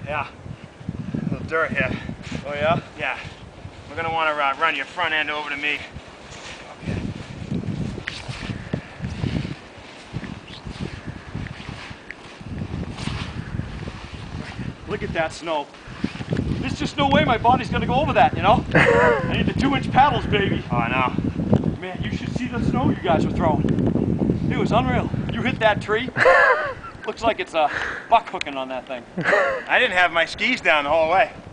Yeah. A little dirt here. Oh yeah? Yeah. We're gonna want to run your front end over to me. Okay. Look at that snow. There's just no way my body's gonna go over that, you know? I need the 2-inch paddles, baby. Oh, I know. Man, you should see the snow you guys were throwing. It was unreal. You hit that tree. Looks like it's a buck hooking on that thing. I didn't have my skis down the whole way.